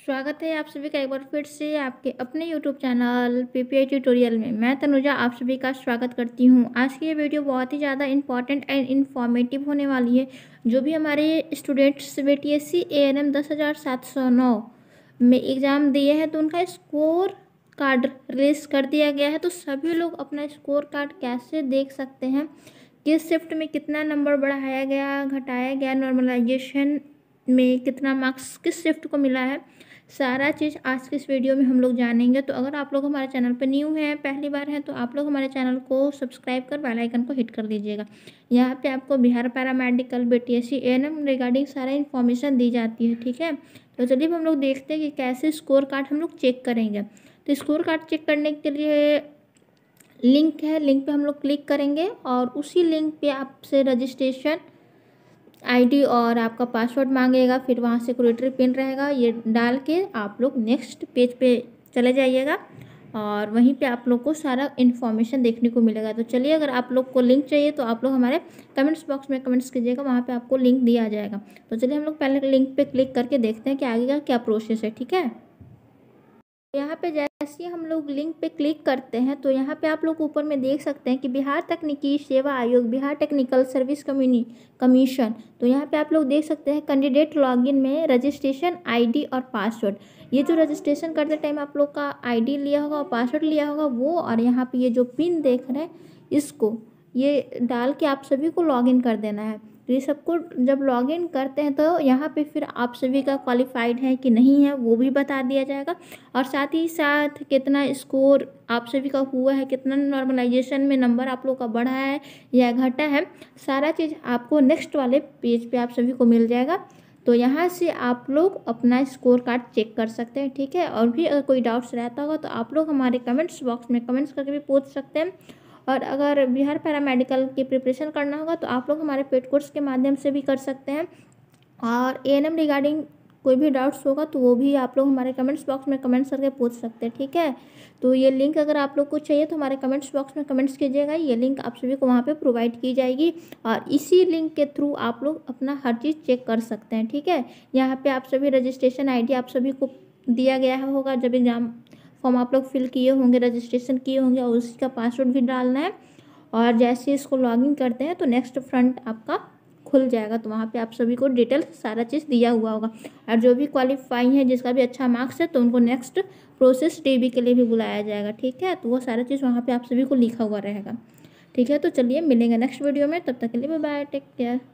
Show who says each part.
Speaker 1: स्वागत है आप सभी का एक बार फिर से आपके अपने YouTube चैनल पीपीआई ट्यूटोरियल में। मैं तनुजा आप सभी का स्वागत करती हूं। आज की ये वीडियो बहुत ही ज़्यादा इम्पॉर्टेंट एंड इन्फॉर्मेटिव होने वाली है। जो भी हमारे स्टूडेंट्स बीटीएससी एएनएम 10,709 में एग्ज़ाम दिए हैं तो उनका स्कोर कार्ड रिलीज़ कर दिया गया है। तो सभी लोग अपना स्कोर कार्ड कैसे देख सकते हैं, किस शिफ्ट में कितना नंबर बढ़ाया गया, घटाया गया, नॉर्मलाइजेशन में कितना मार्क्स किस शिफ्ट को मिला है, सारा चीज़ आज के इस वीडियो में हम लोग जानेंगे। तो अगर आप लोग हमारे चैनल पर न्यू हैं, पहली बार हैं, तो आप लोग हमारे चैनल को सब्सक्राइब कर बेल आइकन को हिट कर दीजिएगा। यहाँ पे आपको Bihar paramedical BTSC ANM regarding सारा इन्फॉर्मेशन दी जाती है, ठीक है। तो चलिए हम लोग देखते हैं कि कैसे स्कोर कार्ड हम लोग चेक करेंगे। तो स्कोर कार्ड चेक करने के लिए लिंक है, लिंक पे हम लोग क्लिक करेंगे और उसी लिंक पे आपसे रजिस्ट्रेशन आईडी और आपका पासवर्ड मांगेगा। फिर वहाँ सिक्योरिटी पिन रहेगा, ये डाल के आप लोग नेक्स्ट पेज पे चले जाइएगा और वहीं पे आप लोग को सारा इन्फॉर्मेशन देखने को मिलेगा। तो चलिए, अगर आप लोग को लिंक चाहिए तो आप लोग हमारे कमेंट्स बॉक्स में कमेंट्स कीजिएगा, वहाँ पे आपको लिंक दिया जाएगा। तो चलिए हम लोग पहले लिंक पे क्लिक करके देखते हैं कि आगे का क्या प्रोसेस है, ठीक है। यहाँ पे जैसे ही हम लोग लिंक पे क्लिक करते हैं तो यहाँ पे आप लोग ऊपर में देख सकते हैं कि बिहार तकनीकी सेवा आयोग, बिहार टेक्निकल सर्विस कमीशन। तो यहाँ पे आप लोग देख सकते हैं कैंडिडेट लॉगिन में रजिस्ट्रेशन आईडी और पासवर्ड। ये जो रजिस्ट्रेशन करते टाइम आप लोग का आईडी लिया होगा और पासवर्ड लिया होगा वो, और यहाँ पे ये जो पिन देख रहे हैं इसको ये डाल के आप सभी को लॉगिन कर देना है। तो ये सबको जब लॉगिन करते हैं तो यहाँ पे फिर आप सभी का क्वालिफाइड है कि नहीं है वो भी बता दिया जाएगा, और साथ ही साथ कितना स्कोर आप सभी का हुआ है, कितना नॉर्मलाइजेशन में नंबर आप लोग का बढ़ा है या घटा है, सारा चीज़ आपको नेक्स्ट वाले पेज पे आप सभी को मिल जाएगा। तो यहाँ से आप लोग अपना स्कोर कार्ड चेक कर सकते हैं, ठीक है। और भी अगर कोई डाउट्स रहता होगा तो आप लोग हमारे कमेंट्स बॉक्स में कमेंट्स करके भी पूछ सकते हैं। और अगर बिहार पैरामेडिकल की प्रिपरेशन करना होगा तो आप लोग हमारे पेड कोर्स के माध्यम से भी कर सकते हैं। और एएनएम रिगार्डिंग कोई भी डाउट्स होगा तो वो भी आप लोग हमारे कमेंट्स बॉक्स में कमेंट्स करके पूछ सकते हैं, ठीक है। तो ये लिंक अगर आप लोग को चाहिए तो हमारे कमेंट्स बॉक्स में कमेंट्स कीजिएगा, ये लिंक आप सभी को वहाँ पे प्रोवाइड की जाएगी और इसी लिंक के थ्रू आप लोग अपना हर चीज़ चेक कर सकते हैं, ठीक है। यहाँ पे आप सभी रजिस्ट्रेशन आईडी आप सभी को दिया गया होगा, जब एग्ज़ाम फॉर्म आप लोग फिल किए होंगे, रजिस्ट्रेशन किए होंगे, और उसी का पासवर्ड भी डालना है। और जैसे इसको लॉगिन करते हैं तो नेक्स्ट फ्रंट आपका खुल जाएगा, तो वहाँ पे आप सभी को डिटेल सारा चीज़ दिया हुआ होगा। और जो भी क्वालिफाई है, जिसका भी अच्छा मार्क्स है, तो उनको नेक्स्ट प्रोसेस टीबी के लिए भी बुलाया जाएगा, ठीक है। तो वो सारा चीज़ वहाँ पे आप सभी को लिखा हुआ रहेगा, ठीक है। तो चलिए मिलेंगे नेक्स्ट वीडियो में, तब तक के लिए बाय बाय, टेक केयर।